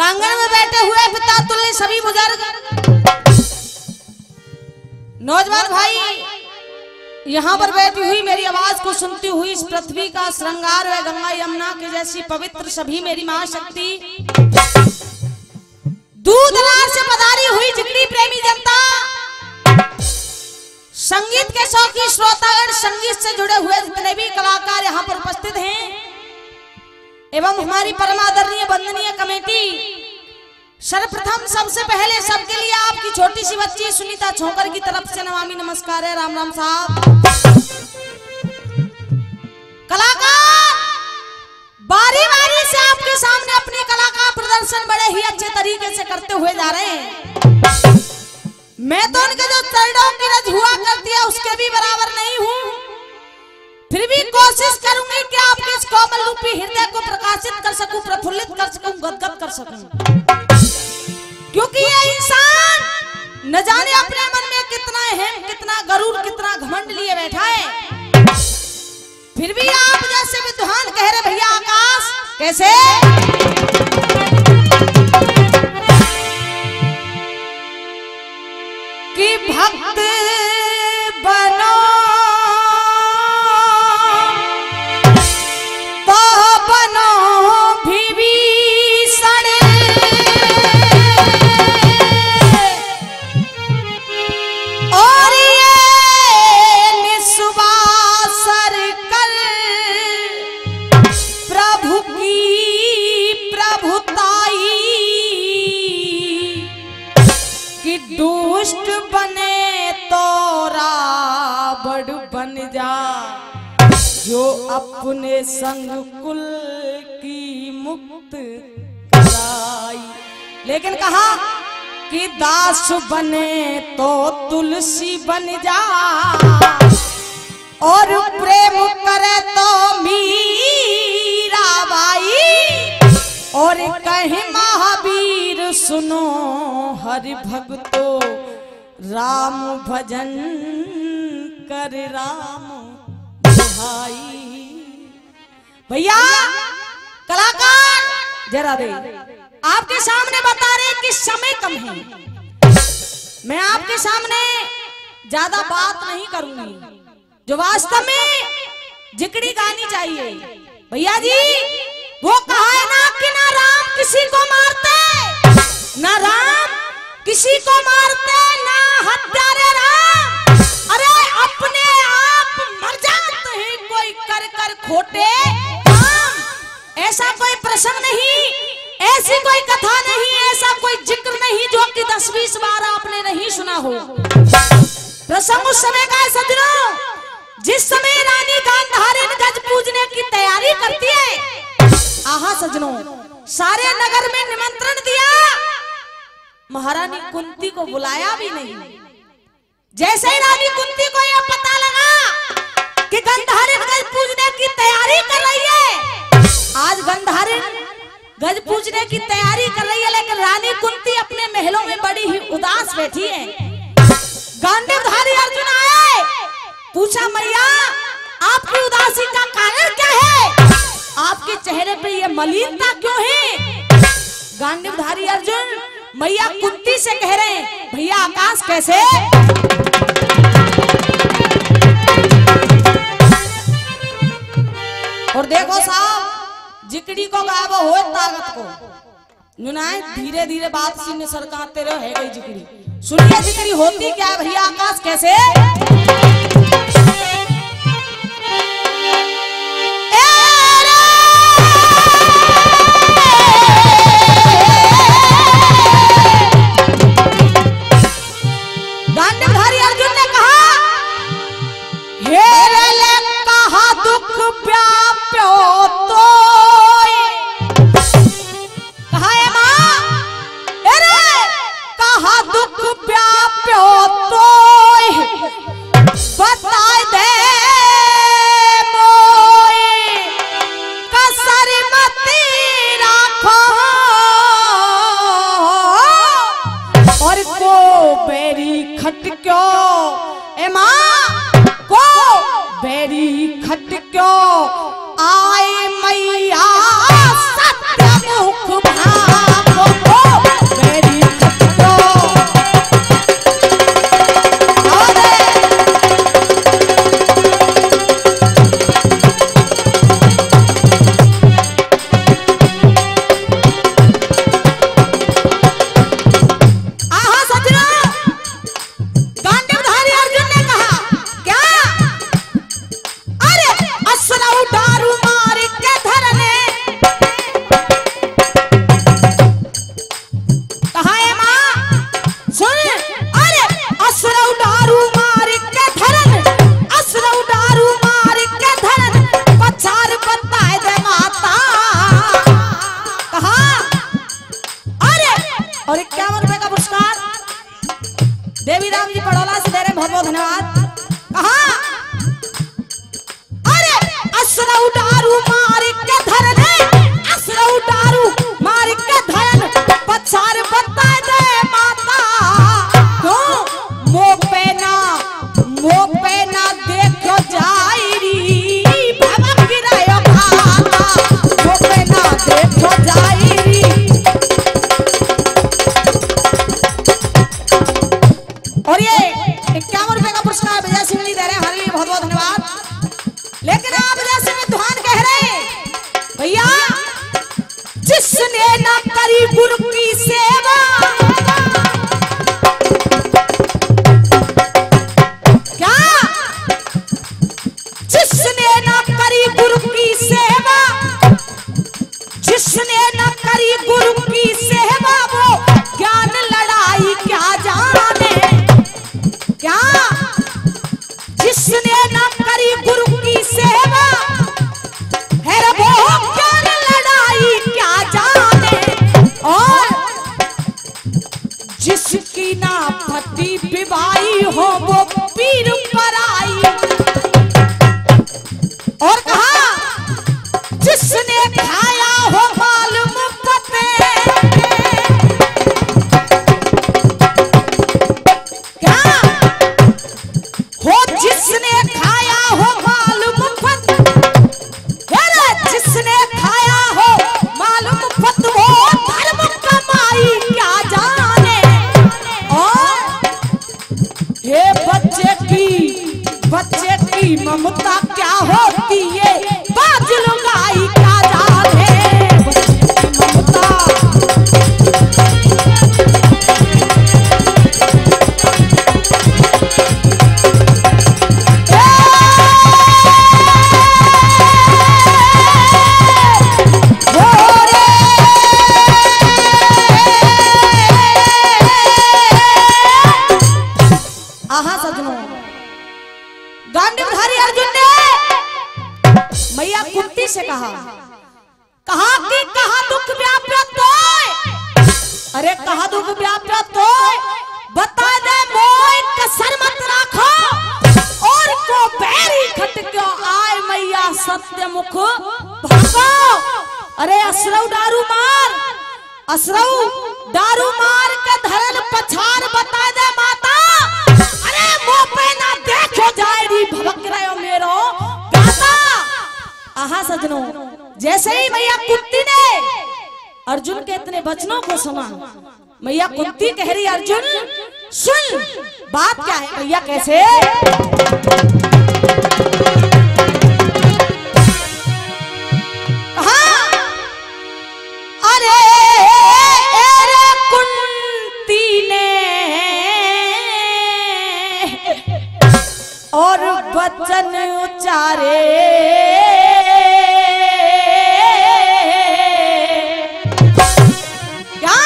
प्रांगण में बैठे हुए पिता तुल्य सभी बुजुर्ग नौजवान भाई, यहाँ पर बैठी हुई मेरी आवाज को सुनती हुई इस पृथ्वी का श्रृंगार है गंगा यमुना के जैसी पवित्र सभी मेरी मां शक्ति, दूरदराज से पधारी हुई जिगरी प्रेमी जनता, संगीत के शौकीन श्रोतागण, संगीत से जुड़े हुए जितने भी कलाकार यहाँ पर उपस्थित हैं एवं हमारी परमादरणीय वंदनीय कमेटी, सर्वप्रथम सबसे पहले सबके लिए आपकी छोटी सी बच्ची सुनीता छोकर की तरफ से नमामि नमस्कार है। राम राम साहब। कलाकार बारी बारी से आपके सामने अपनी कला का प्रदर्शन बड़े ही अच्छे तरीके से करते हुए जा रहे हैं। मैं तो उनके जो चरणों की रज हुआ करती है उसके भी बराबर नहीं हूँ, फिर भी कोशिश करूंगी कि आपके इस कोमल रूपी हृदय को प्रकाशित कर सकूं, प्रफुल्लित कर सकूं, गदगद कर सकूं, क्योंकि ये इंसान न जाने अपने मन में कितना अहम, कितना गरूर, कितना घमंड लिए बैठा है, फिर भी आप जैसे विद्वान कह रहे भैया आकाश कैसे कि भक्त बनो दुष्ट बने तो रावण बन जा, जो अपने संग कुल की मुक्त कराई। लेकिन कहा कि दास बने तो तुलसी बन जा, और प्रेम करे तो मीराबाई, और कहे महावीर सुनो हरि भक्तो, राम भजन कर राम भाई। भैया कलाकार जरा दे, आपके सामने बता रहे कि समय कम है, मैं आपके सामने ज्यादा बात नहीं करूंगी, जो वास्तव में जिकड़ी गानी चाहिए। भैया जी वो कहा है ना कि ना राम किसी को मारते, ना राम किसी को मारते, ना हत्यारे राम, अरे अपने आप मर जाते हैं कोई कर कर खोटे काम। ऐसा कोई प्रसंग नहीं, ऐसी कोई कथा नहीं, ऐसा कोई जिक्र नहीं जो कि 10-20 बार आपने नहीं सुना हो। प्रसंग उस समय का है सज्जनों, जिस समय रानी गांधारी गज पूजने की तैयारी करती है। आहा सज्जनों, सारे नगर में निमंत्रण दिया, महारानी कुंती को बुलाया भी नहीं। जैसे ही रानी कुंती को यह पता लगा कि गांधारी गज पूजने की तैयारी कर रही है, आज गांधारी गज पूजने की तैयारी कर रही है, लेकिन रानी कुंती अपने महलों में बड़ी ही उदास बैठी है। गांडीवधारी अर्जुन आए, पूछा मैया आपकी उदासी का कारण क्या है, आपके चेहरे पे ये मलिनता क्यों है। गांडीवधारी अर्जुन मैया कुंती से कह रहे हैं भैया आकाश कैसे। और देखो साहब, जिकड़ी को गावो हो ताकत को नुनाए, धीरे धीरे बात सीने सरकाते रहो है गई जिकड़ी। सुनिए जिकड़ी होती क्या है भैया आकाश कैसे। गांडीवधारी अर्जुन ने कहा हे रे कहा दुख व्याप्यो तो, कहा है मां अरे कहा दुख व्याप्यो तो, और 51 रुपए का पुरस्कार देवी राम जी पड़ोला से दे रहे, बहुत बहुत धन्यवाद। कहा अरे असरऊ डारू मार के धर ले, असरऊ डारू मार के धर पछार बता दे माता, तो मो पे ना देखो जाईरी बाबा गिरायो खाता, मो पे ना देखो जाईरी। और ये 51 रुपए का पुरस्कार विजय सिंह जी दे रहे हैं, हमारे लिए बहुत बहुत धन्यवाद। लेकिन आप विजय सिंह दुहान कह रहे भैया, जिसने न करी गुरु की सेवा, क्या जिसने न करी गुरु की सेवा, जिसने न करी गुरु की सेवा वो ज्ञान लड़ाई क्या जाने, क्या जिसने न करी गुरु की सेवा है वो ज्ञान लड़ाई क्या जाने, और जिसकी ना पति विवाही हो वो पीर पराई। और कहा जिसने खाया हो माल मुफ्ते, क्या हो जिसने खाया हो माल मुफ्त, जिसने खाया हो माल मुफ्त वो धर्म कमाई क्या जाने। और ये बच्चे की ममता क्या होती है बाज लुगाई क्या जाने, बच्चे की ममता। आहा सजनों, गांडीवधारी अर्जुन ने मैया कुंती से कहा कि कहा दुख व्याप्त होय, अरे कहा दुख व्याप्त होय बता दे मोय कसर मत राखो, और को बैरी खटक्यो आए मैया सत्य मुख भागो। अरे असरऊ दारू मार, असरऊ दारू मार के धरल पछार बता दे माता, अरे मुंह पे ना देखो जाएगी भड़क रहे हो मेरो गाता। आहा सजनों, जैसे ही मैया कुंती ने अर्जुन के इतने वचनों को सुना, मैया कुंती कह रही अर्जुन सुन बात क्या है। मैया कैसे कहा, अरे कुंती ने और वचन उचारे, क्या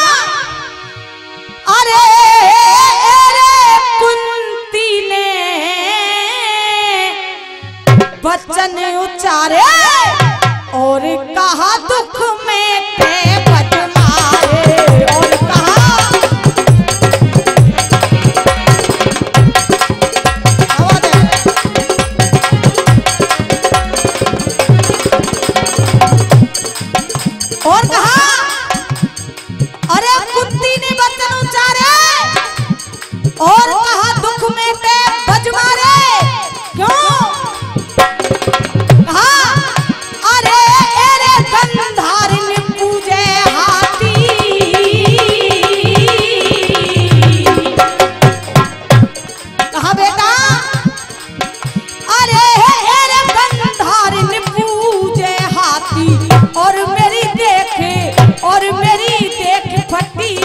अरे कुंती ने वचन उचारे, और कहा दुख में पे बद मारे, और कहा और कहा अरे कुंती ने वचन उचारे, और कहा दुख में पे बज मारे, क्यों कहा अरे गंधारिन पूजे हाथी, कहा बेटा अरे गंधारिन पूजे हाथी, और मेरी देख फटी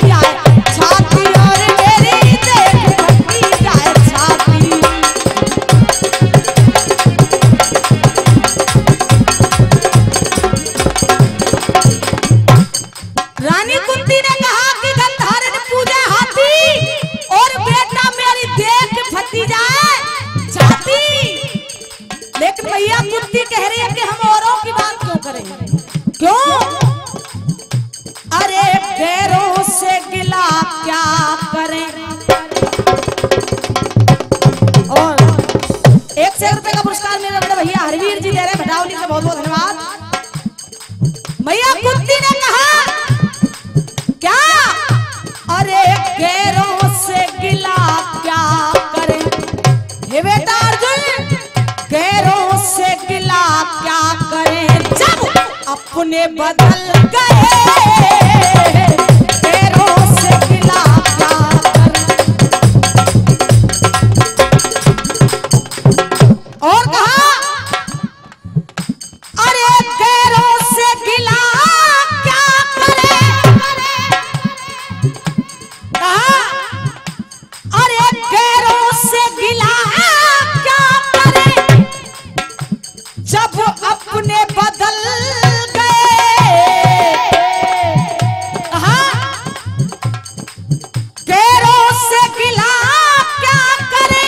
क्या करें। और 100 रुपए का पुरस्कार मेरे बड़े भैया हरवीर जी दे रहे हैं भटावली से, बहुत बहुत धन्यवाद। भैया कुत्ती ने कहा क्या, अरे गैरों से गिला क्या करें। हे बेटा अर्जुन, गैरों से गिला क्या करें, जब अपने बदल गए गैरों से गिला क्या करें। और कहा, अरे गैरों से गिला क्या करें। कहा, अरे गैरों से गिला क्या करें, जब अपने बदल गए। कहा, गैरों से गिला क्या करें।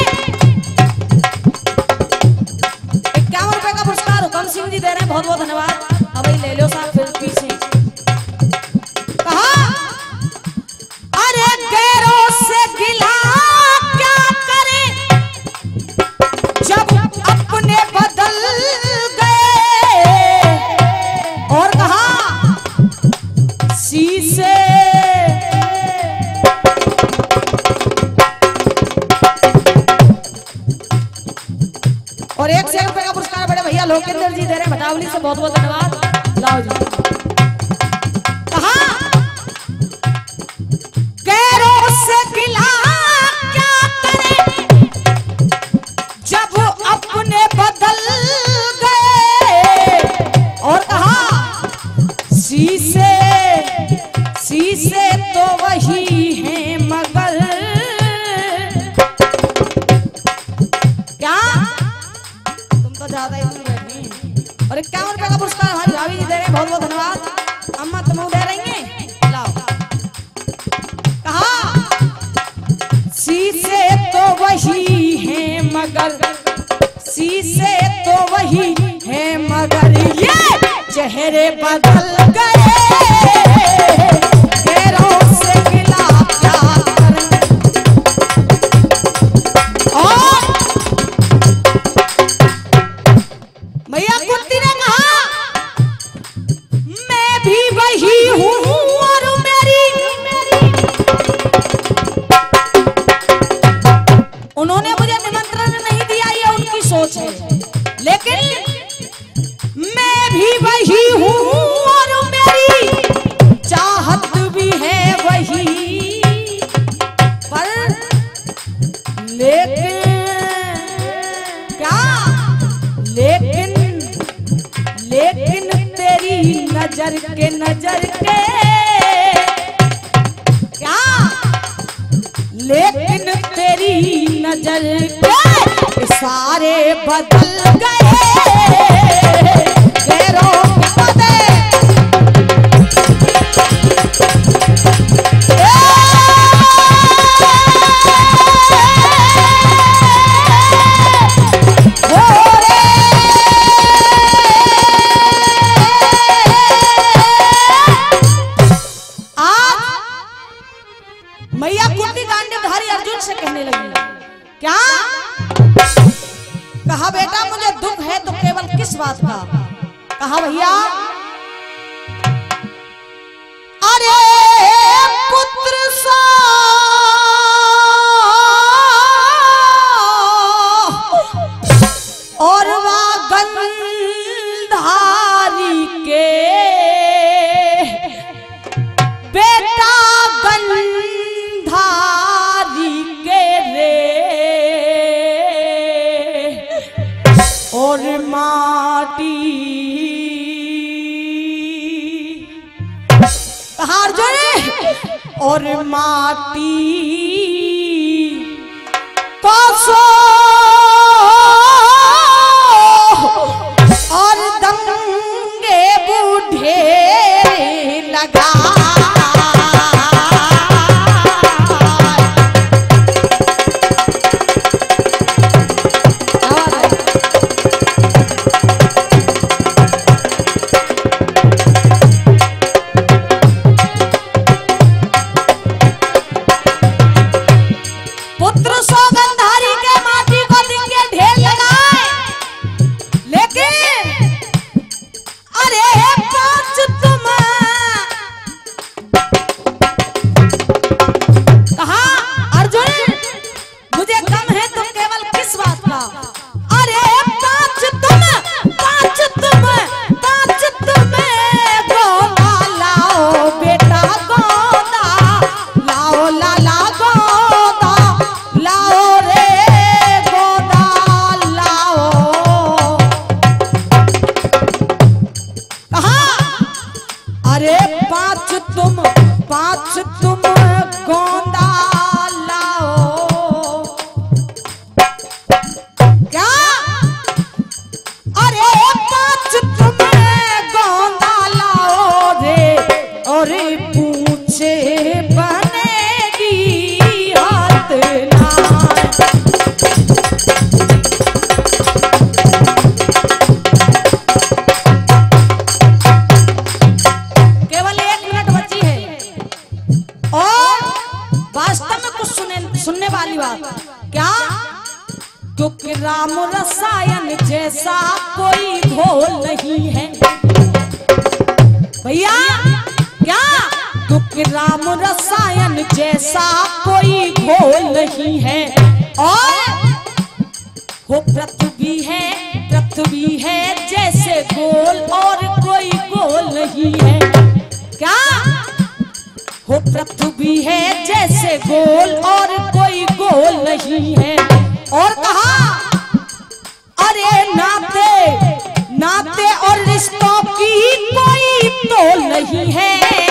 51 रुपए का पुरस्कार हुकम सिंह जी दे रहे हैं, बहुत बहुत धन्यवाद। अब ले लो साहब फिर पीछे। कहा, अरे गैरों से गिला क्या करें, जब अपने बदल गए। और कहा, शीशे और 100 रुपए का पुरस्कार बड़े भैया लोकेंद्र जी दे रहे हैं भटावली से, बहुत बहुत धन्यवाद। लाओ जी। कहा, गैरों से गिला क्या करें, जब अपने बदल गए। और कहा, शीशे शीशे तो वही हैं मगर क्या, तुम तो ज्यादा ही दूर बैठी। और 51 रुपए का पुरस्कार हमारी भाभी जी दे रहे हैं, बहुत बहुत धन्यवाद। अम्मा तुम दे रही हैं, लाओ। कहा, शीशे तो वही हैं मगर, शीशे तो वही हैं मगर, ये चेहरे बदल गए गैरों से गिला क्या करें। और भैया कुत्ती ने कहा, मैं भी वही हूँ और मेरी। उन्होंने मुझे निमंत्रण नहीं दिया, ये उनकी सोच है, लेकिन मैं भी वही हूँ और मेरी चाहत भी है वही। पर लेकिन क्या, लेकिन तेरी नजर के क्या, लेकिन तेरी नजर के इशारे बदल गए गैरों के बदले। मैया कुंती गांडीवधारी अर्जुन से कहने लगी, क्या। कहा, बेटा मुझे दुख है तो केवल किस बात का। कहा, भैया अरे पुत्र सा और वह गंधारी के बेटा गंधारी के रे, और माटी। कहा अर्जुन, और माटी पासो और दंगे बूढ़े लगा। गोंदा लाओ। क्या? अरे 5 तुम गोंदा लाओ रे, और पूछे बनेगी हाथ ना। केवल 1 मिनट बची है और वास्तव में कुछ सुनने वाली बात। क्या? क्योंकि राम रसायन जैसा कोई घोल नहीं है भैया। क्या? क्योंकि राम रसायन जैसा कोई घोल नहीं है। और वो पृथ्वी है जैसे गोल और कोई गोल नहीं है। क्या? वो पृथ्वी है जैसे गोल और कोई गोल नहीं है। और कहा अरे नाते और रिश्तों की कोई तोल नहीं है।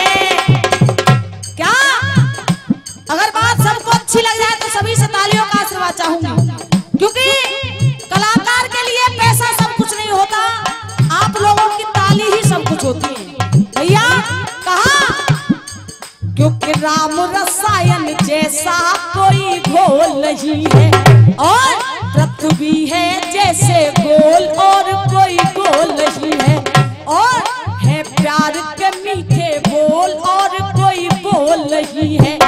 क्या? अगर बात सबको अच्छी लग जाए तो सभी से तालियों का आशीर्वाद चाहूंगी, क्योंकि कलाकार के लिए पैसा सब कुछ नहीं होता, आप लोगों की ताली ही सब कुछ होती है भैया। कहा क्योंकि राम रसायन जैसा कोई घोल नहीं है। और पृथ्वी है जैसे गोल और कोई गोल नहीं है। और है प्यार के मीठे बोल और कोई बोल नहीं है।